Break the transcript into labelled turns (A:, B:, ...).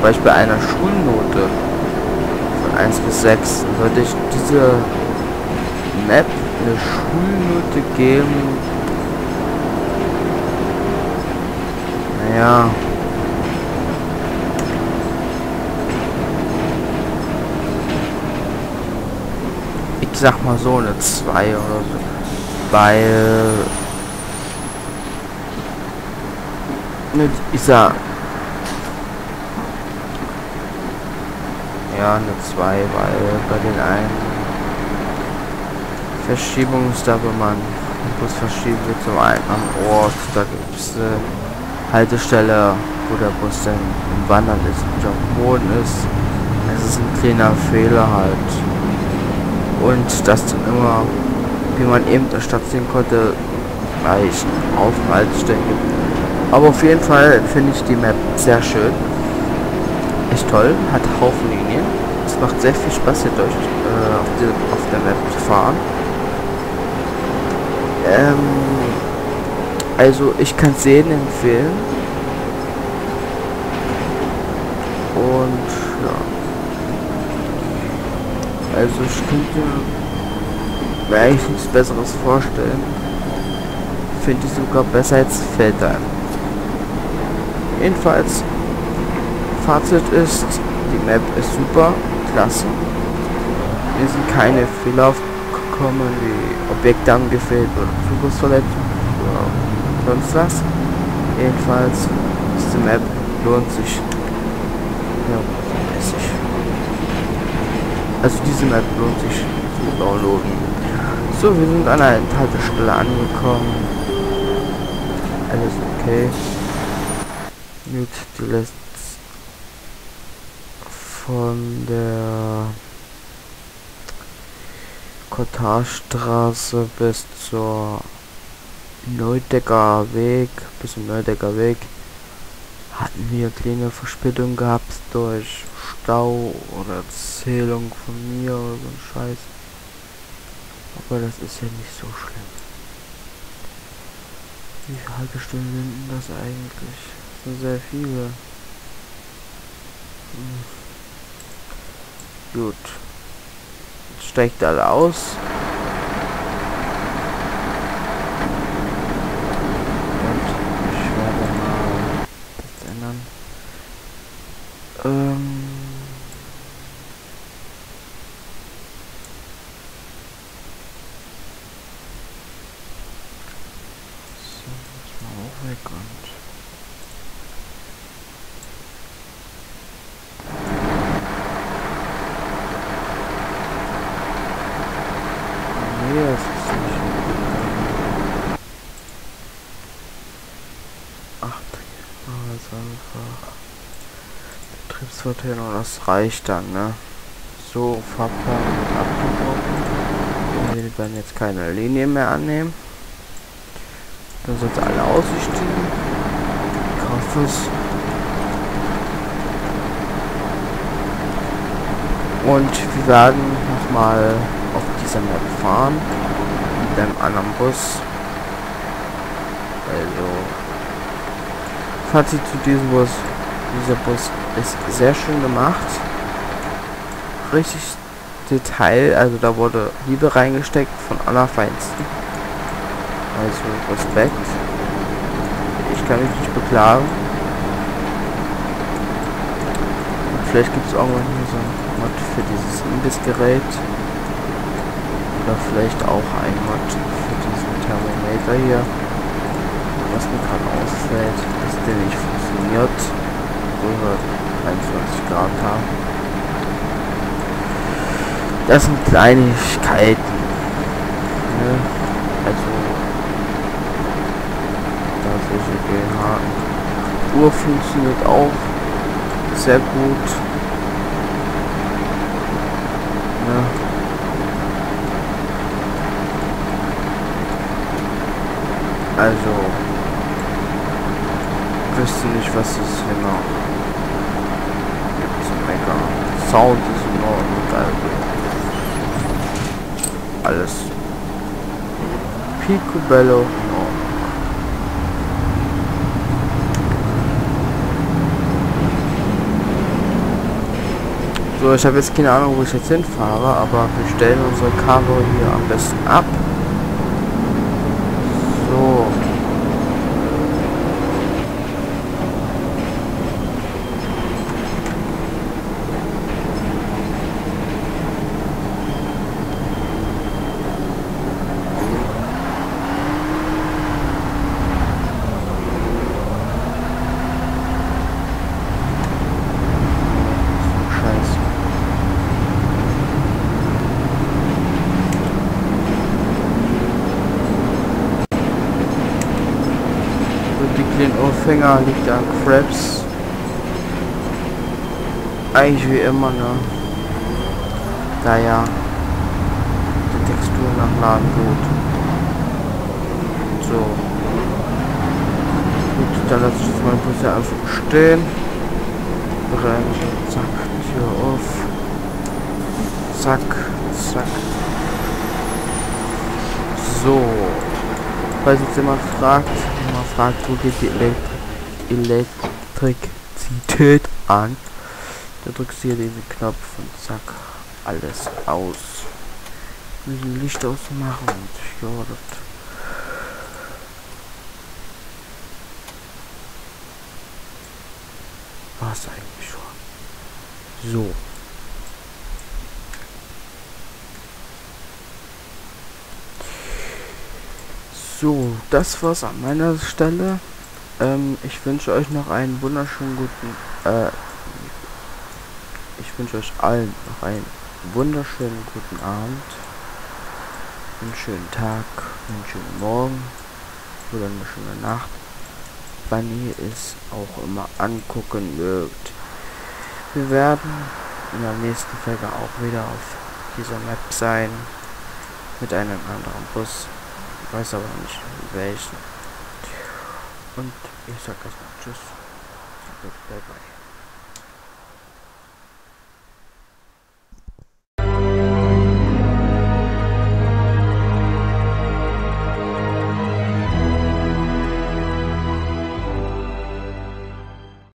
A: zum Beispiel einer Schulnote von 1 bis 6, würde ich diese Map eine Schulnote geben. Naja. Ich sag mal so eine 2 oder so. Weil ich sag ja eine 2, weil bei den einen Verschiebung ist da, wenn man den Bus verschieben will zum einen am Ort, da gibt es eine Haltestelle, wo der Bus dann im Wandern ist und auf dem Boden ist. Es ist ein kleiner Fehler halt. Und das dann immer, wie man eben in der Stadt sehen konnte, gleich auf Haltestellen gibt. Aber auf jeden Fall finde ich die Map sehr schön. Echt toll, hat Haufen Linien. Es macht sehr viel Spaß hier durch auf der Map zu fahren. Also ich kann es jedem empfehlen. Und ja. Also ich könnte mir eigentlich nichts Besseres vorstellen. Finde ich sogar besser als Feldheim. Jedenfalls, Fazit ist, die Map ist super, klasse. Mir sind keine Fehler aufgekommen, wie Objekte angefehlt oder Zugriffsverletzung oder sonst was. Jedenfalls, diese Map lohnt sich. Ja, mäßig. Also diese Map lohnt sich zu downloaden. So, wir sind an einer Haltestelle angekommen. Alles okay. Gut, die lässt von der Kottarstraße bis zur Neudecker Weg, hatten wir kleine Verspätung gehabt durch Stau oder Zählung von mir oder so ein Scheiß. Aber das ist ja nicht so schlimm. Wie viele Haltestellen sind denn das eigentlich? Das sind sehr viele. Gut. Jetzt steigt alle aus. Und ich werde mal das ändern. So, das mal auch weg und das ist nicht. Ach, das einfach Betriebsverteidigung, das reicht dann, ne? So, Fahrplan wird abgebrochen. Wir werden jetzt keine Linie mehr annehmen. Dann sind alle ausgestiegen. Kaufes. Und wir werden nochmal auf dieser Map fahren mit einem anderen Bus. Also Fazit zu diesem Bus: dieser Bus ist sehr schön gemacht, richtig Detail, also da wurde Liebe reingesteckt von allerfeinsten. Also Respekt, ich kann mich nicht beklagen. Vielleicht gibt es irgendwann hier so ein Mod für dieses Imbissgerät. Oder vielleicht auch ein Mod für diesen Thermometer hier. Was mir gerade ausfällt, dass der nicht funktioniert. Obwohl wir 21 Grad haben. Das sind Kleinigkeiten. Ne? Also da solche Haken. Uhr funktioniert auch sehr gut. Ne? Also wüsste nicht, was es hier noch gibt zu meckern. Sound ist in Ordnung, also alles picobello in Ordnung. So, ich habe jetzt keine Ahnung, wo ich jetzt hinfahre, aber wir stellen unsere Karre hier am besten ab. So. Den Aufhänger liegt an Crabs. Eigentlich wie immer, ne? Da ja die Textur nachladen gut. So. Gut, dann lasse ich jetzt meinen Bus ja einfach stehen. Bremse, zack, Tür auf. Zack, zack. So. Falls jetzt jemand fragt, wo geht die Elektrizität an, da drückst du hier diesen Knopf und zack, alles aus. Wir müssen Licht ausmachen und ja, das war's eigentlich schon. So. So, das war's an meiner Stelle. Ich wünsche euch noch einen wunderschönen guten, ich wünsche euch allen noch einen wunderschönen guten Abend, einen schönen Tag, einen schönen Morgen oder eine schöne Nacht, wann ihr es auch immer angucken mögt. Wir werden in der nächsten Folge auch wieder auf dieser Map sein, mit einem anderen Bus. Ich weiß aber nicht welchen. Und ich sag erstmal Tschüss. Bye bye.